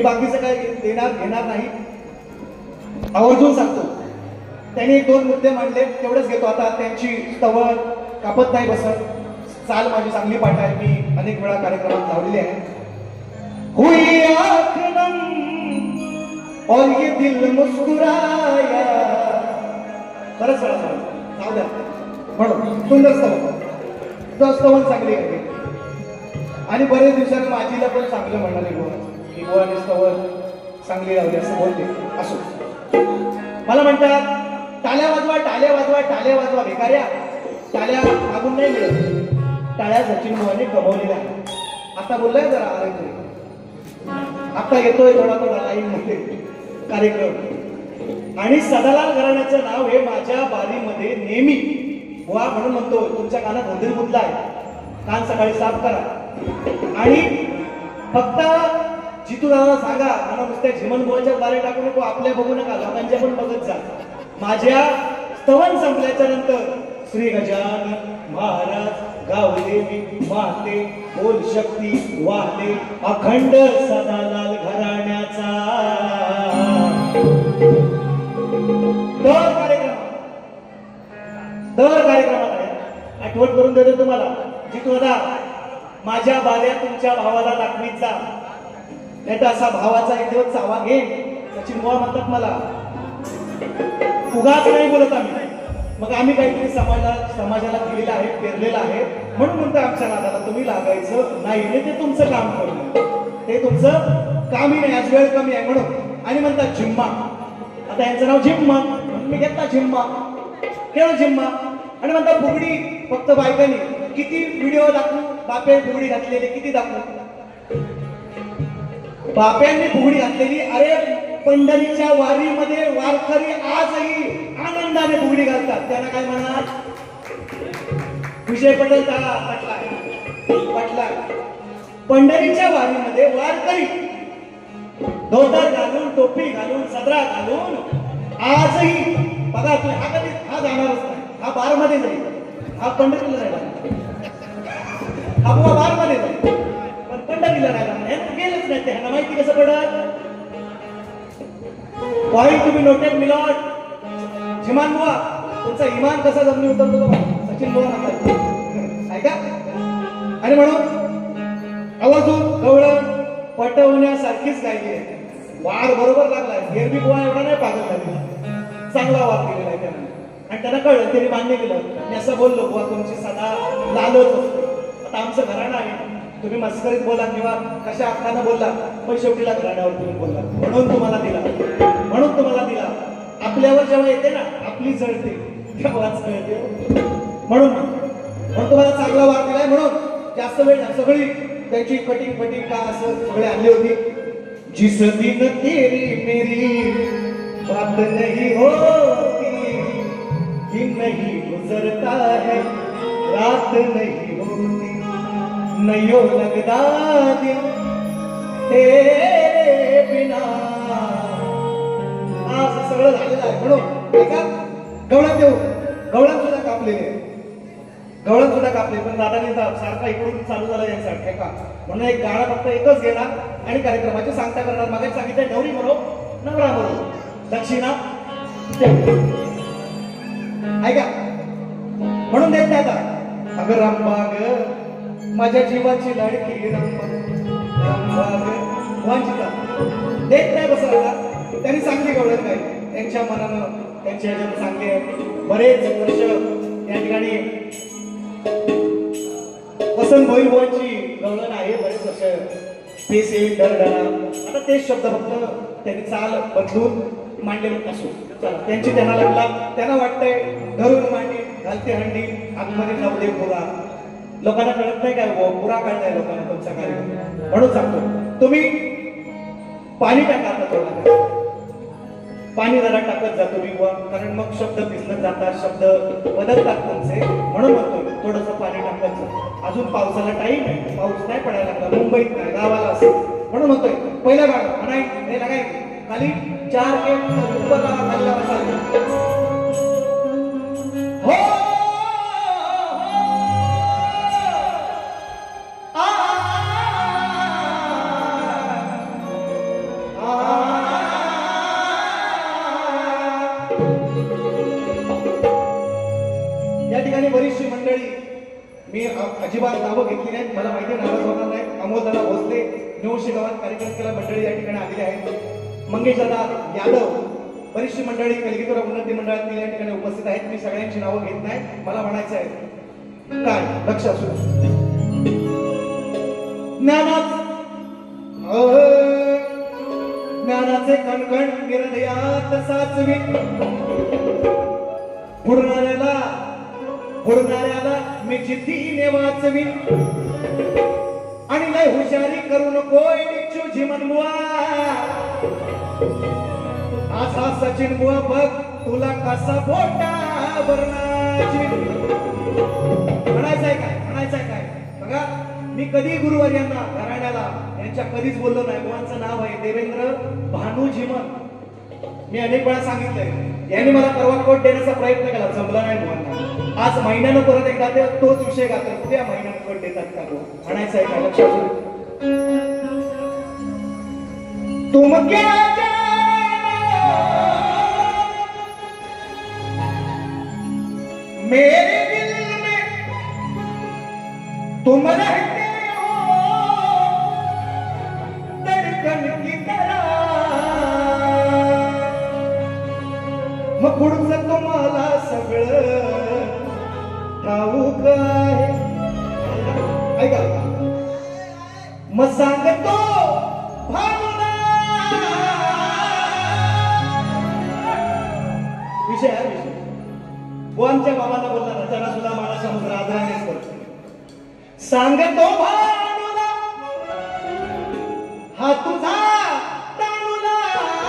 बाकीचं काय घेणार नाही, आवर्जून सांगतो. त्यांनी एक दोन मुद्दे मांडले, तेवढेच घेतो. आता त्यांची स्तवन कापत नाही बसत, चाल माझी चांगली पाठ आहे, मी अनेक वेळा कार्यक्रमात लावलेली आहे. हुई आँख नम और ये दिल मुस्कुराया, बरंच वेळा जाऊ द्या म्हणून सुंदर स्तवन चांगली आहे. आणि बरेच दिवसांनी माझीला पण चांगलं म्हणाले की बुवाने स्तवन चांगली लावली असं बोलते. असो, मला म्हणतात टाळ्या वाजवा, टाळ्या वाजवा, टाळ्या वाजवा. भिकाऱ्या, टाळ्या मागून नाही मिळत, टाळ्या सचिन बुवाने कमवलेल्या आहेत. आता बोललाय जरा आरे तरी, आता येतोय थोडा लाईन मध्ये कार्यक्रम. आणि सदालाल घराण्याचं नाव हे माझ्या बारीमध्ये नेहमी बुवा म्हणून म्हणतो. तुमच्या कानात हंदीर मुद्दा आहे, कान सकाळी साफ करा. आणि फक्त जितू दादा सांगा, मला नुसत्या झिमन बुवाच्या दारे टाकू नको, आपल्या बघू नका, लोकांच्या पण बघत जा. माझ्या स्तवन संपल्याच्या नंतर श्री गजानन महाराज गावले माते बोल शक्ती वाहले अखंड सदालाल घराण्याचा. दर कार्यक्रमात आठवण करून देतो तुम्हाला. जितू दादा, माझ्या बाल्या तुमच्या भावाला दाखवीत जा, नाही तर असा भावाचा एक दिवस चावा घेईन. सचिन बुवा म्हणतात मला, उगाच नाही बोलत आम्ही. मग आम्ही काहीतरी समाजाला दिलेलं आहे, पेरलेलं आहे, म्हणून म्हणतो आमच्या नादाला तुम्ही लागायचं नाही. ते तुमचं काम करणं, ते तुमचं कामही नाही. आज वेळ कमी आहे म्हणून. आणि म्हणतात झिम्मा, आता यांचं नाव झिम्मा, मी घेतला झिम्मा, केवळ झिम्मा. आणि म्हणतात फुगडी फक्त बायकांनी. किती व्हिडिओ दाखवू, बापे फुगडी घातलेली किती दाखवू, बाप्यांनी फुगडी घातलेली. अरे पंढरीच्या वारीमध्ये वारकरी आजही आनंदाने फुगडी घालतात, त्यांना काय म्हणणार, विषय पटेल पटला. पंढरीच्या वारीमध्ये वारकरी धोतर घालून, टोपी घालून, सदरा घालून आजही बघा. हा जाणारच नाही, हा बार मध्ये जाईल, हा पंढरीला राहिला, हा बुवा बार मध्ये जाईल, पण पंढरीला राहिला नाही, गेलंच नाही. त्यांना माहिती कसं पडत. पॉइंट टू बी नोटेड मिलॉट. झिमान बुवा, तुमचा इमान कसा जमिनी उतरतो तो सचिन बुवा म्हणतात, ऐका. आणि म्हणून आवाजून गवळण पटवण्यासारखीच गायली आहे. वार बरोबर लागलाय. गेरबी बुवा एवढा नाही पागल झालेला, चांगला वार केलेला आहे त्याने. आणि त्यांना कळलं, त्यांनी मान्य केलं. मी असं बोललो, बुवा तुमची सदा लालच असते. आता आमचं घराणं आहे, तुम्ही मस्करीत बोला किंवा कशा अर्थानं बोलला, पण शेवटीला घराण्यावर तुम्ही बोलला, म्हणून तुम्हाला दिला, म्हणून तुम्हाला दिला. आपल्यावर जेव्हा येते ना, आपली जळते तेव्हाच कळते. म्हणून तुम्हाला चांगला वार दिलाय. म्हणून जास्त वेळ सगळी त्याची कटिंग का असं सगळे आणली होती. जिस दिन तेरी मेरी बात नहीं होती, दिन नहीं गुजरता है, रात नहीं होती, नयो लगता दिन तेरे बिना. आज सगळं झालेलं आहे. म्हणून एका गवळण देऊ, गवळण सुद्धा कापलेले, गवळण सुद्धा कापले. पण दादाने सारखा इकडून चालू झाला यांचा का, म्हणून एक गाणं फक्त एकच घेणार आणि कार्यक्रमाची सांगता करणार. मागे सांगितलं नवरी म्हणो नवरा म्हणो, दक्षिणा ऐका. म्हणून देत नाही आता. अगं रामबाग माझ्या जीवाची लाडकी रामबाग वांचिता देत नाही बसला. त्यांनी चांगली गवळण काय त्यांच्या मनानं, त्यांच्या ह्याच्यानं चांगले बरेच वर्ष या ठिकाणी वसंत भोईरवांची गवळण आहे. बरेच वर्ष पेसे डरडरा. आता तेच शब्द फक्त त्यांनी चाल बदलून मांडले असो. चला, त्यांची त्यांना लागला, त्यांना वाटतंय धरून मांडी घालते हंडी आतमध्ये जाऊ दे पुरा. लोकांना कळत नाही काय, पुरा कळताय लोकांना तुमचा कार्यक्रम. म्हणून सांगतो, तुम्ही पाणी टाका आता थोडा, पाणी जरा टाकत जातो मी बुवा, कारण मग शब्द पिसलत जातात, शब्द बदलतात तुमचे. म्हणून म्हणतोय थोडंसं पाणी टाकत जा. अजून पावसाला टाईम आहे, पाऊस नाही पडायला लागला, मुंबईत नाही गावाला असेल. म्हणून म्हणतोय पहिलं गाणं म्हणाय हे लागाय खाली 4 के ऊपर लावा, खाली लावा चालेल. हो इथे बरीचशी मंडळी मी अजिबात नावं घेतली नाहीत, मला माहिती नाराज होणार नाही. अमोलदादा भोसले निवशी गावात कार्यक्रम केला, मंडळी या ठिकाणी आलेली आहेत. मंगेशदादा यादव, बरीचशी मंडळी कलगीधर उन्नती मंडळातील या ठिकाणी उपस्थित आहेत. मी सगळ्यांची नावं घेत नाही, मला म्हणायचं आहे काय लक्ष असू ज्ञानाचे कणकण हृदयात साचवी, बुडणाऱ्याला मी जिद्दीने वाचवी, आणि लय हुशारी करू नको इच्छू जीवन बुवा. असा सचिन बुवा बघ तुला कसा बोटा बरणाची. म्हणायचंय काय बघा, मी कधी गुरुवर्यांना घराण्याला यांच्या कधीच बोललो नाही. बुवांचं नाव आहे देवेंद्र भानू झिमन. मी अनेक वेळा सांगितलंय, यांनी मला परवा कोट देण्याचा प्रयत्न केला, जमला नाही बुवांना. आज महिन्यानं परत एकदा ते तोच विषय घालतात, उद्या महिन्यानं कोट देतात का बुवा. म्हणायचं आहे काय लक्षात तुम क्या मेरे दिल में तुम रहते हो धड़कन की तरह. मग पुढचं तुम्हाला सगळं ठाऊक आहे. ऐका मग सांगतो भावना विषय आहे. विषय बुवांच्या बाबांना बोलला रचना सुद्धा मला समुद्र आदरानेच करतो. सांगतो भावना हा तुझा तानुला,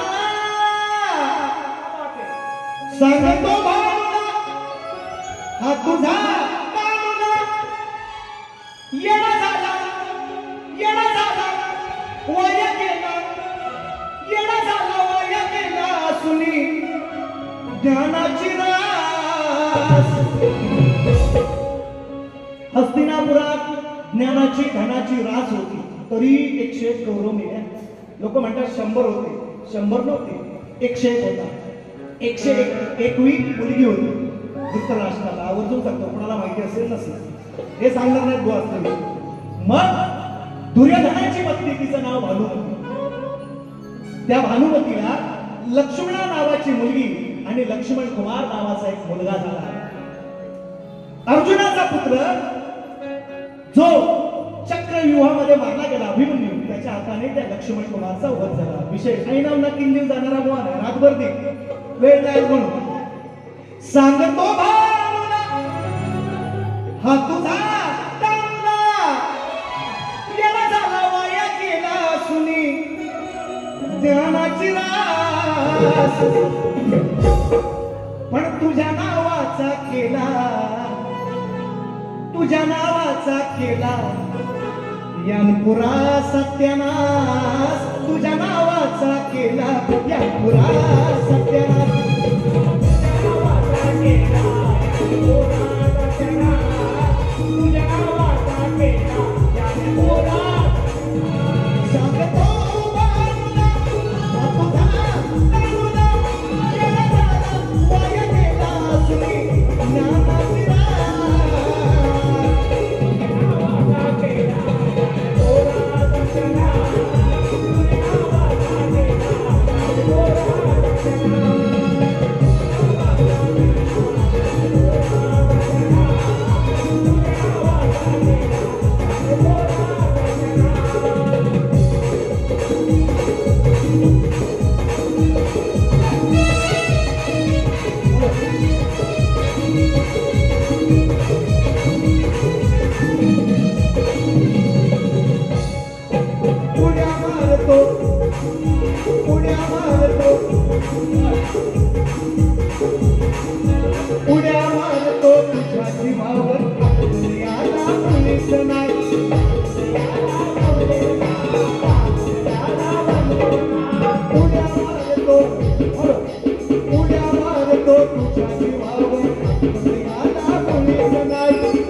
सांगतो भावना हा तुझा तानुला. येणा झाला वय गेला, येणा झाला वय गेला सुनी ज्ञानाची रास. हस्तिनापुरात ज्ञानाची धनाची रास होती, तरी 101 गौरव मिळाले. लोक म्हणतात 100 होते, 100 नव्हते, 101 होता. 101वी मुलगी होती धृतराष्ट्राला. आवर्जून सांगतो, कोणाला माहिती असेल नसेल हे सांगणार नाहीत बुवा. मग दुर्योधनाची पत्नी, तिचं नाव भानुमती. त्या भानुमतीला लक्ष्मणा नावाची मुलगी आणि लक्ष्मण कुमार नावाचा एक मुलगा झाला. अर्जुनाचा पुत्र जो चक्रव्यूहामध्ये मारला गेला अभिमन्यू, त्याच्या हाताने त्या लक्ष्मण कुमारचा वध झाला. विषय काही नाव ना 3 दिवस जाणारा बुवा नाही, रातभर दे वेळ जाईल म्हणून. सांगतो भावना हा तुझा तानुला, गेला झाला वाया गेला सुनी ज्ञानाची रास. पण तुझ्या नावाचा केला यानपुरा सत्यानाश. तुझ्या नावाचा केला यानपुरा सत्यानाश. तुझ्या नावाचा केला यानपुरा. सांगतो भावना हा तुझा तानुला, गेला झाला वाया गेला सुनी ज्ञानाची रास. उड्या मारतो तुझ्या जीवावर याला मुलीच नाही. उड्या मारतो तुझ्या जीवावर याला मुलीच नाही.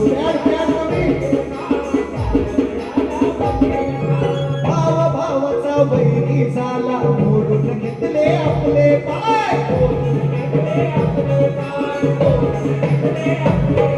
भाव भावाचा वैरी झाला, मोडून घेतले आपले पाय.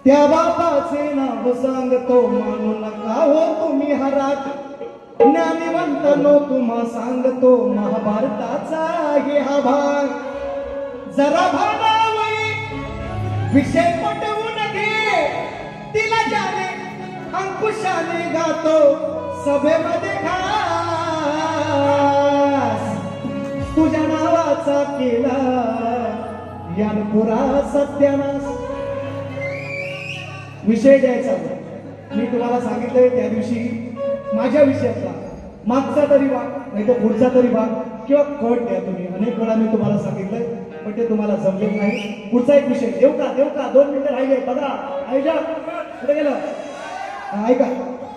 त्या बाबाचे नाव सांगतो मानू नका हो तुम्ही हरात ज्ञानिवंतनो तुम्हा सांगतो महाभारताचा आहे हा भाग जरा भानावळी विषय पटवून घे तिला ज्याने अंकुशाने गातो सभेमध्ये खास तुझ्या नावाचा केला यानपुरा सत्यानाश विषय द्यायचा मी तुम्हाला सांगितलंय त्या दिवशी माझ्या विषयातला मागचा तरी भाग नाही तर पुढचा तरी भाग किंवा कट द्या तुम्ही अनेक वेळा मी तुम्हाला सांगितलंय पण ते तुम्हाला जमलेच नाही पुढचा एक विषय देऊ का 2 मिनिटं राहिले बघा ऐका कुठे गेलं ऐका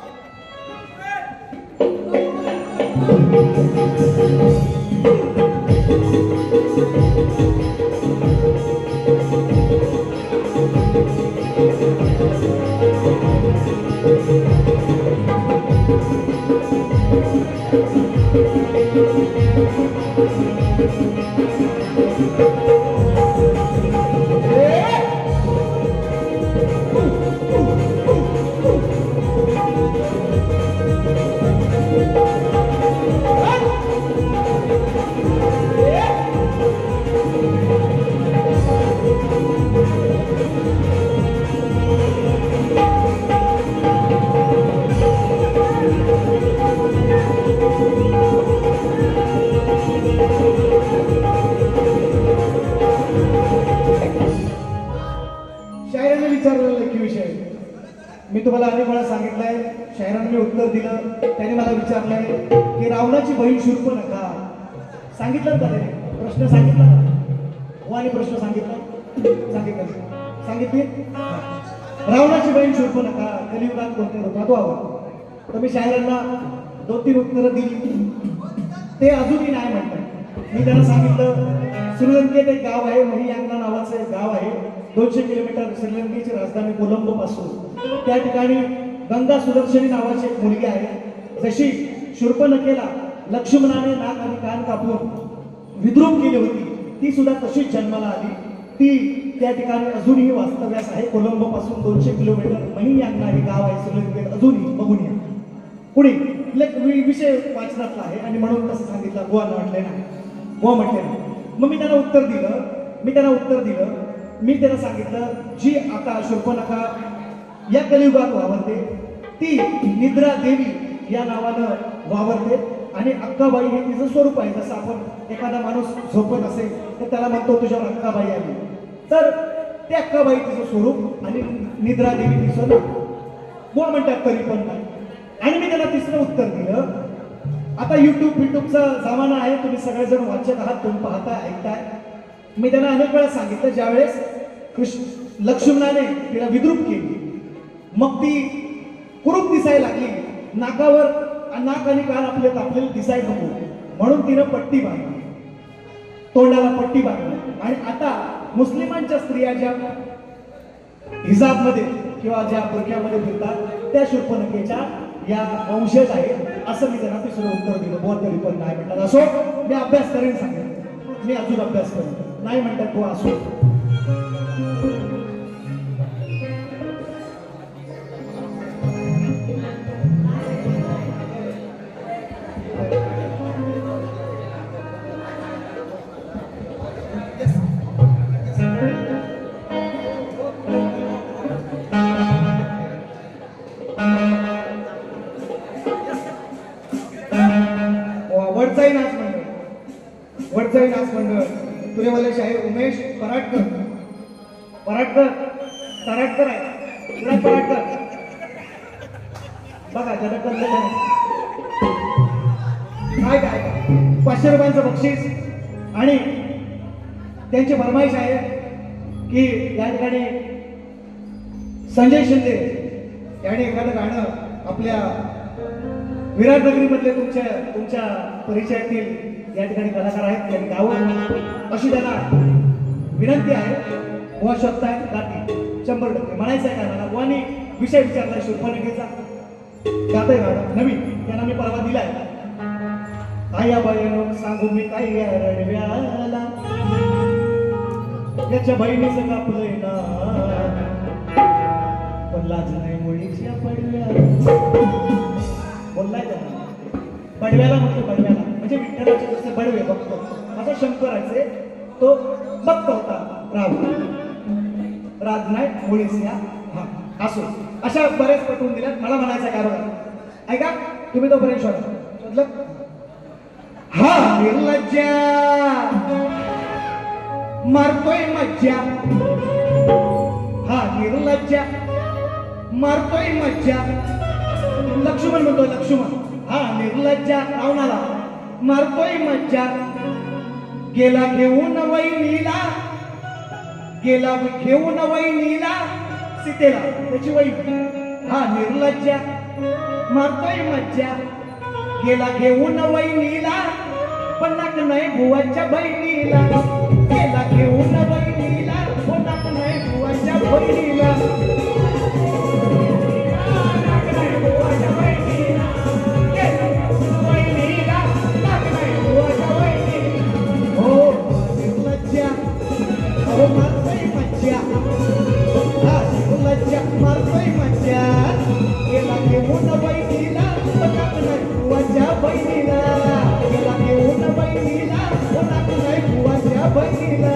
मी तुम्हाला अनेक वेळा सांगितलंय शायरांनी उत्तर दिलं त्याने मला विचारलंय की रावणाची बहीण शूर्पणखा सांगितलं का त्याने प्रश्न सांगितला हो आणि प्रश्न सांगितली रावणाची बहीण शूर्पणखा कलियुगात कोणत्या रूपात व्हावं तर मी शायरांना 2-3 उत्तरं दिली ते अजूनही नाही म्हणतात मी त्यांना सांगितलं श्रीलंकेत एक गाव आहे महियांगना नावाचं एक गाव आहे 200 किलोमीटर श्रीलंकेची राजधानी कोलंबो पासून त्या ठिकाणी गंगा सुदर्शनी नावाची एक मुलगी आहे जशी शूर्पणखेला लक्ष्मणाने नाक आणि कान कापून विद्रूप केली होती ती सुद्धा तशीच जन्माला आली ती त्या ठिकाणी अजूनही वास्तव्यास आहे कोलंबो पासून 200 किलोमीटर महियांगना हे गाव आहे श्रीलंकेत अजूनही बघून या पुढे विषय वाचनातला आहे आणि म्हणून तसं सांगितलं गोवा म्हटले ना गोवा म्हटले ना मग मी त्यांना उत्तर दिलं मी त्यांना सांगितलं जी आता शूर्पणखा या कलियुगात वावरते ती निद्रा देवी या नावानं वावरते आणि अक्काबाई हे तिचं स्वरूप आहे जसं आपण एखादा माणूस झोपत असेल तर त्याला म्हणतो तुझ्यावर अक्काबाई आली तर ते अक्काबाई तिचं स्वरूप आणि निद्रा देवी तिचं नाव बुवा म्हणतात तरी पण नाही आणि मी त्याला तिसरं उत्तर दिलं आता युट्यूबचा जमाना आहे तुम्ही सगळेजण वाचक आहात तुम्ही पाहताय ऐकताय मी त्यांना अनेक वेळा सांगितलं ज्यावेळेस लक्ष्मणाने तिला विद्रूप केली मग ती कुरूप दिसायला लागली नाकावर नाक आणि कान आपले कापलेले दिसायला नको म्हणून तिनं पट्टी बांधली तोंडाला पट्टी बांधली आणि आता मुस्लिमांच्या स्त्रिया ज्या हिजाबमध्ये किंवा ज्या बुरख्यामध्ये फिरतात त्या शूर्पणखेच्या या वंशज आहेत असं मी त्यांना तिसरं उत्तर दिलं बोल तरी पण नाही म्हणतात असो मी अभ्यास करेन सांगेन मी अजून अभ्यास करेन नाही म्हणतात तो असो वडजाई नाच मंडळ तुरेवाले शाहीर उमेश तराटकर आहे पराटकर बघा जनकल काय 500 रुपयांचं बक्षीस आणि त्यांची फरमाईश आहे की या ठिकाणी संजय शिंदे यांनी एखादं गाणं आपल्या विराटनगरीमधले तुमच्या परिचयातील या ठिकाणी कलाकार आहेत त्यांनी गावं अशी त्यांना विनंती आहे व शब्द आहेत गाती 100% म्हणायचं आहे गाण्याला बुवानी विषय विचारला शूर्पणखेचा गातंय गाणं नवीन त्यांना मी परवा दिलाय आया बाईनो सांगू मी काय रडव्याला याच्या बहिणीचं कापलंय ना लाज नाही मुळीच्या पडव्याला. बोललाय का बडव्याला म्हटलं, बडव्याला म्हणजे विठ्ठलाचे जसे बडवे बघतो असा शंकराचे तो भक्त होता राम. राज नाही मुळीच्या. हा असो, अशा बरेच पटवून दिल्यात. मला म्हणायचं काय बघा, ऐका तुम्ही तो बरेच शोधा. हा निर्लज्जा मारतोय मज्जा, हा निर्लज्जा मारतोय मज्जा. लक्ष्मण म्हणतोय, लक्ष्मण हा निर्लज्जा रावणाला मारतोय मज्जा. गेला घेऊन वैनीला, गेला घेऊन वैनीला सीतेला त्याची वैनी. हा निर्लज्जा मारतोय मज्जा. गेला घेऊन वैनीला पण नाक नाही बुवाच्या बहिणीला. गेला घेऊन वैनीला पण नाक नाही बुवाच्या बहिणीला. मारतोय मज्जा, हा निर्लज्जा मारतोय मज्जा. गेला घेऊन बहिणीला नाक नाही बुवाच्या बहिणीला. गेला घेऊन बहिणीला नाक नाही बुवाच्या बहिणीला.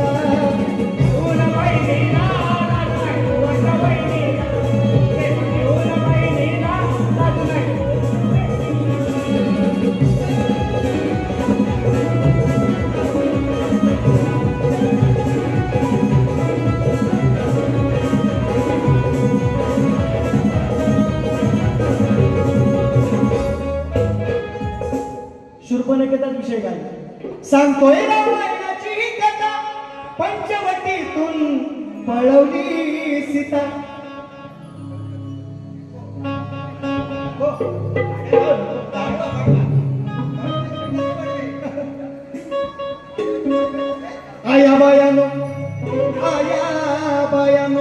शूर्पणखेचा विषय काय सांगतोय रामायणाची कथा. पंचवटीतून पळवली सीता. आया बायानो, आया बायानो.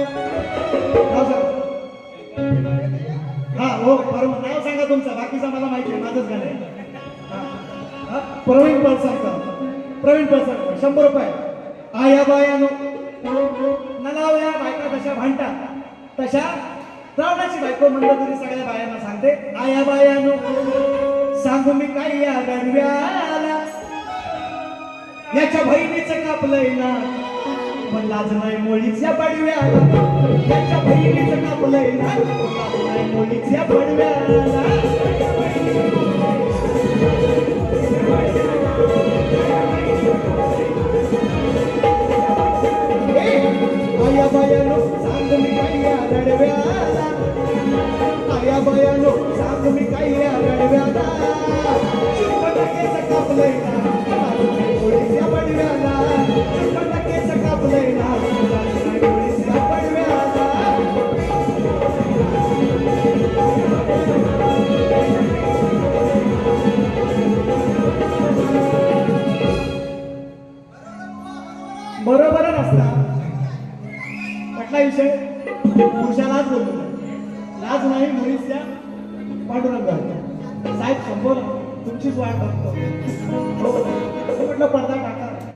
हा हो बरोबर, नाव सांगा तुमचं, बाकीचं मला माहिती आहे, माझंच गाणं आहे. प्रवीण पळसरकर, प्रवीण पळसरकर 100 रुपये. आया बायानो नलावल्या बायका तशा भांडतात तशा रावणाची बायको मंदपुरी सगळ्या बायांना सांगते, आया बायानो सांगू मी काय या गडव्याला. याच्या बहिणीचं कापलंय ना पण लाज नाही मुळीच्या पडव्याला. याच्या बहिणीचं कापलंय ना लाज नाही मुळीच्या पडव्याला. आया बायानो सांग मी काय या रडव्याला. आया बायानो सांग मी काय या रडव्याला. शूर्पणखेचं कापलंय ना मुळीच्या पडव्याला. शूर्पणखेचं कापलंय ना मुळीच्या पडव्याला. बरोबर नसता कुठला विषय पुरुषालाच बोलतो. लाज नाही मुलीच्या पांडुरंग साहेब 100 तुमचीच वाट बघतो. हो म्हटलं पडदा टाका.